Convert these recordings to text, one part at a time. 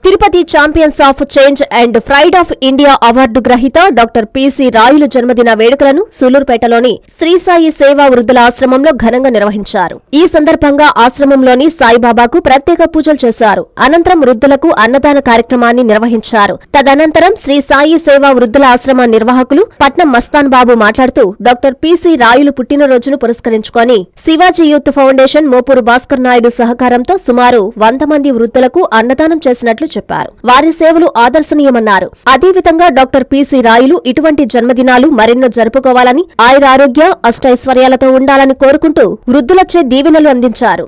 Tirupati champions of change and pride of India award గ్రహీత doctor P C జన్మదిన వేడుకలను సూలూరుపేటలోని శ్రీ సాయి సేవా వృద్ధుల ఆశ్రమంలో ఘనంగా నిర్వహించారు. ఈ సందర్భంగా ఆశ్రమంలోని సాయిబాబాకు ప్రత్యేక పూజలు చేశారు. అనంతరం వృద్ధులకు అన్నదాన కార్యక్రమాన్ని నిర్వహించారు. తదనంతరం శ్రీ సాయి సేవా వృద్ధుల ఆశ్రమ నిర్వాహకులు పట్నం మస్తాన్ బాబు మాట్లాడుతూ డాక్టర్ పిసి రాయులు పుట్టినరోజును పురస్కరించుకొని శివాజీ యూత్ ఫౌండేషన్ మోపూరు భాస్కర్ నాయుడు సహకారంతో సుమారు 100 మంది వృద్ధులకు అన్నదానం చేసినట్లు చెప్పారు. వారి సేవలు ఆదర్శనీయమన్నారు. అదేవిధంగా డాక్టర్ పిసి రాయులు ఇటువంటి జన్మదినాలు మరెన్నో జరుపుకోవాలని, ఆయురారోగ్య అష్టైశ్వర్యాలతో ఉండాలని కోరుకుంటూ వృద్ధులచే దీవెనలు అందించారు.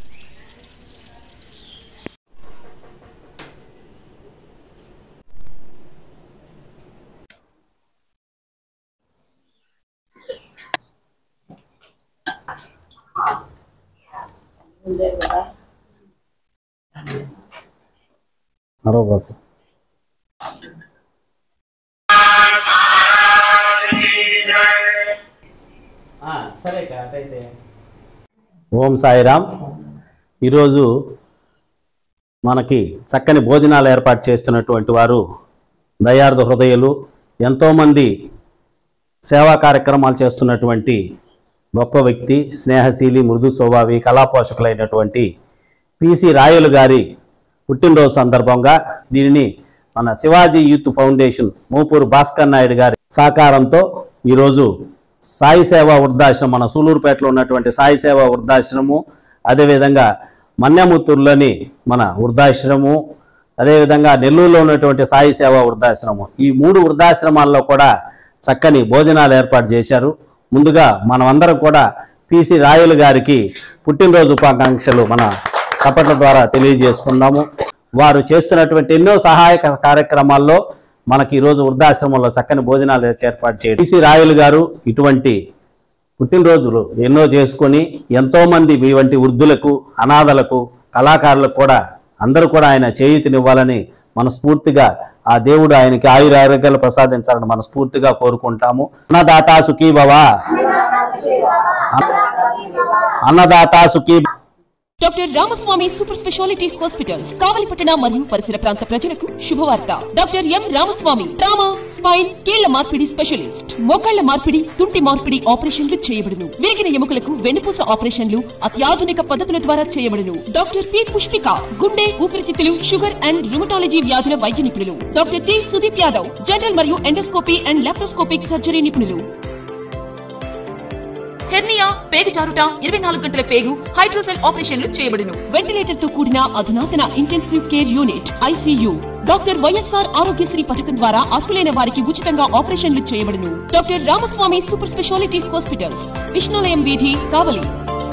ఓం సాయిరామ్. ఈరోజు మనకి చక్కని భోజనాలు ఏర్పాటు చేస్తున్నటువంటి వారు దయార్థ హృదయులు, ఎంతోమంది సేవా కార్యక్రమాలు చేస్తున్నటువంటి గొప్ప వ్యక్తి, స్నేహశీలి, మృదు స్వభావి, కళాపోషకులైనటువంటి పిసి రాయులు గారి పుట్టినరోజు సందర్భంగా దీనిని మన శివాజీ యూత్ ఫౌండేషన్ మోపూరు భాస్కర్ నాయుడు గారి సహకారంతో ఈరోజు సాయి సేవా వృద్ధాశ్రమం, మన సూలూరుపేటలో ఉన్నటువంటి సాయి సేవా వృద్ధాశ్రమము, అదేవిధంగా మన్యముత్తూరులోని మన వృద్ధాశ్రమము, అదేవిధంగా నెల్లూరులో ఉన్నటువంటి సాయి సేవా వృద్ధాశ్రమం, ఈ 3 వృద్ధాశ్రమాల్లో కూడా చక్కని భోజనాలు ఏర్పాటు చేశారు. ముందుగా మనమందరం కూడా పిసి రాయులు గారికి పుట్టినరోజు శుభాకాంక్షలు మన చప్పట్ల ద్వారా తెలియజేసుకున్నాము. వారు చేస్తున్నటువంటి ఎన్నో సహాయక కార్యక్రమాల్లో మనకి ఈరోజు వృద్ధాశ్రమంలో చక్కని భోజనాలు ఏర్పాటు చేయడం. పిసి రాయులు గారు ఇటువంటి పుట్టినరోజులు ఎన్నో చేసుకొని ఎంతోమంది మీ వంటి వృద్ధులకు, అనాథలకు, కళాకారులకు కూడా అందరూ కూడా ఆయన చేయూతనివ్వాలని మనస్ఫూర్తిగా ఆ దేవుడు ఆయనకి ఆయురారోగ్యాలు ప్రసాదించాలని మనస్ఫూర్తిగా కోరుకుంటాము. అన్నదాతా సుఖీ భవ, అన్నదాతా సుఖీ. Doctor Ramaswamy super speciality hospitals కావలిపట్టణ మరియు పరిసర ప్రాంత ప్రజలకు శుభవార్త. Doctor M Ramaswamy trauma, spine, కీళ్ల మార్పిడి స్పెషలిస్ట్. మోకాళ్ల మార్పిడి, తుంటి మార్పిడి ఆపరేషన్లు చేయబడును. విరిగిన ఎముకలకు వెన్నుపూస ఆపరేషన్లు అత్యాధునిక పద్ధతుల ద్వారా చేయబడును. డాక్టర్ పి పుష్పిక గుండె, ఊపిరితిత్తులు, షుగర్ అండ్ రుమటాలజీ వ్యాధుల వైద్య నిపుణులు. Doctor T Sudeep Yadav general మరియు ఎండోస్కోపీ అండ్ లాప్రోస్కోపిక్ సర్జరీ నిపుణులు. హెర్నియా, పేగు జారుట, 24 గంటల పేగు, హైడ్రోసెల్ ఆపరేషన్లు చేయబడును. వెంటిలేటర్ తో కూడిన అధునాతన intensive care unit ICU. Doctor YSR Aarogyasri పథకం ద్వారా అర్హులైన వారికి ఉచితంగా ఆపరేషన్లు చేయబడును. Doctor Ramaswamy super speciality hospitals, Vishnulayam వీధి, కావలి.